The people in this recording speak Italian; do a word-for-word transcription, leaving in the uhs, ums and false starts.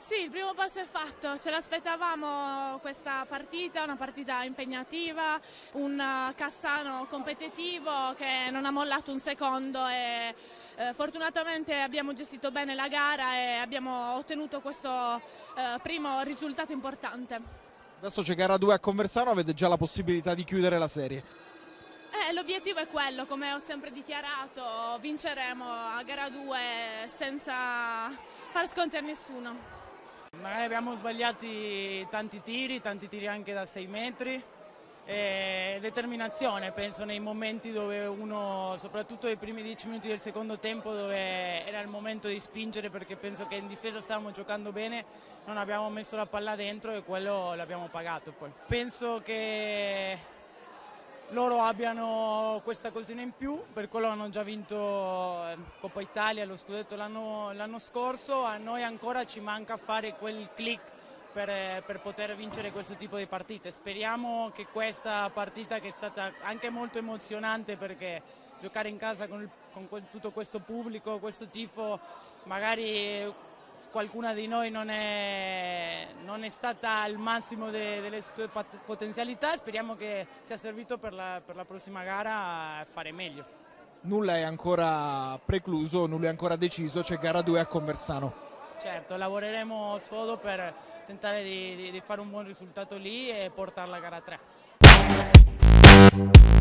Sì, il primo passo è fatto, ce l'aspettavamo questa partita, una partita impegnativa, un Cassano competitivo che non ha mollato un secondo e eh, fortunatamente abbiamo gestito bene la gara e abbiamo ottenuto questo eh, primo risultato importante. Adesso c'è gara due a Conversano, avete già la possibilità di chiudere la serie. Eh, l'obiettivo è quello, come ho sempre dichiarato, vinceremo a gara due senza far sconti a nessuno. Magari abbiamo sbagliati tanti tiri, tanti tiri anche da sei metri e determinazione, penso nei momenti dove uno, soprattutto nei primi dieci minuti del secondo tempo dove era il momento di spingere, perché penso che in difesa stavamo giocando bene, non abbiamo messo la palla dentro e quello l'abbiamo pagato poi. Penso che loro abbiano questa cosina in più, per quello hanno già vinto Coppa Italia, lo scudetto l'anno scorso, a noi ancora ci manca fare quel click per, per poter vincere questo tipo di partite. Speriamo che questa partita, che è stata anche molto emozionante perché giocare in casa con, il, con quel, tutto questo pubblico, questo tifo, magari qualcuna di noi non è, non è stata al massimo de, delle sue potenzialità, speriamo che sia servito per la, per la prossima gara a fare meglio. Nulla è ancora precluso, nulla è ancora deciso, c'è gara due a Conversano. Certo, lavoreremo sodo per tentare di, di, di fare un buon risultato lì e portarla a gara tre.